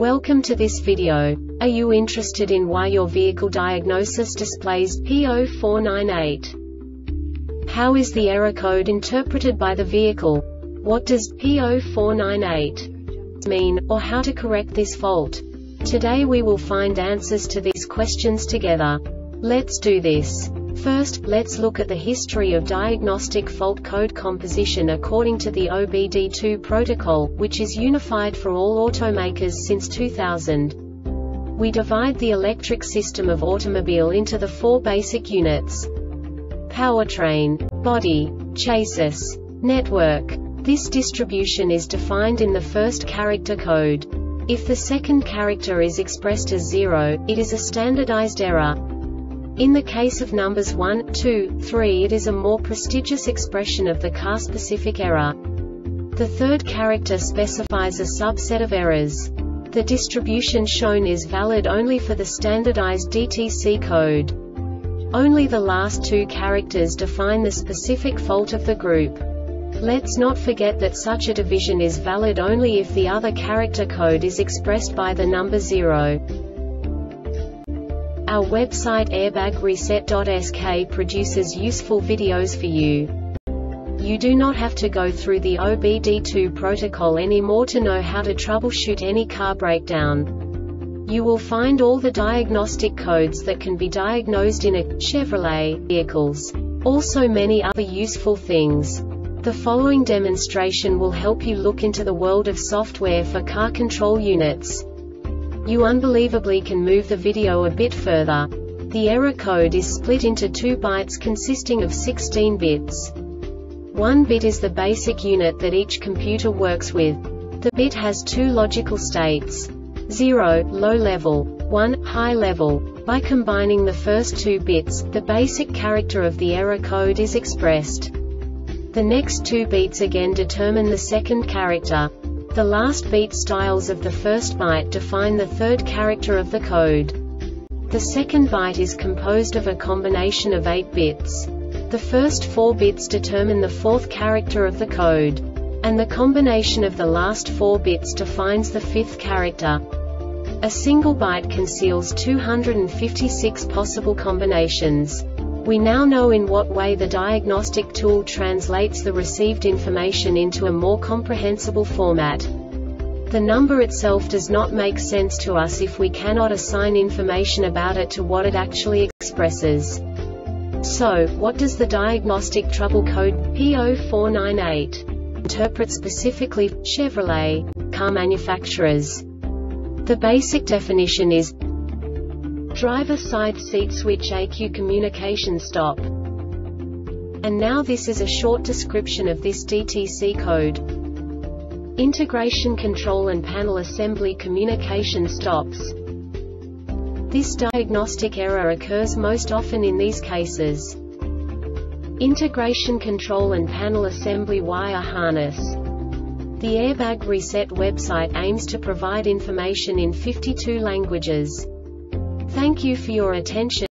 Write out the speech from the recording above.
Welcome to this video. Are you interested in why your vehicle diagnosis displays P0498? How is the error code interpreted by the vehicle? What does P0498 mean, or how to correct this fault? Today we will find answers to these questions together. Let's do this. First, let's look at the history of diagnostic fault code composition according to the OBD2 protocol, which is unified for all automakers since 2000. We divide the electric system of automobile into the four basic units: powertrain, body, chassis, network. This distribution is defined in the first character code. If the second character is expressed as 0, it is a standardized error. In the case of numbers 1, 2, 3, it is a more prestigious expression of the car-specific error. The third character specifies a subset of errors. The distribution shown is valid only for the standardized DTC code. Only the last two characters define the specific fault of the group. Let's not forget that such a division is valid only if the other character code is expressed by the number 0. Our website airbagreset.sk produces useful videos for you. You do not have to go through the OBD2 protocol anymore to know how to troubleshoot any car breakdown. You will find all the diagnostic codes that can be diagnosed in a Chevrolet vehicles. Also many other useful things. The following demonstration will help you look into the world of software for car control units. You unbelievably can move the video a bit further. The error code is split into 2 bytes consisting of 16 bits. 1 bit is the basic unit that each computer works with. The bit has 2 logical states: 0, low level, 1, high level. By combining the first 2 bits, the basic character of the error code is expressed. The next 2 beats again determine the second character. The last beat styles of the first byte define the third character of the code. The second byte is composed of a combination of 8 bits. The first 4 bits determine the fourth character of the code. And the combination of the last 4 bits defines the fifth character. A single byte conceals 256 possible combinations. We now know in what way the diagnostic tool translates the received information into a more comprehensible format. The number itself does not make sense to us if we cannot assign information about it to what it actually expresses. So, what does the diagnostic trouble code P0498 interpret specifically for Chevrolet car manufacturers? The basic definition is driver side seat switch ECU communication stop. And now this is a short description of this DTC code. Integration control and panel assembly communication stops. This diagnostic error occurs most often in these cases: integration control and panel assembly wire harness. The Airbag Reset website aims to provide information in 52 languages. Thank you for your attention.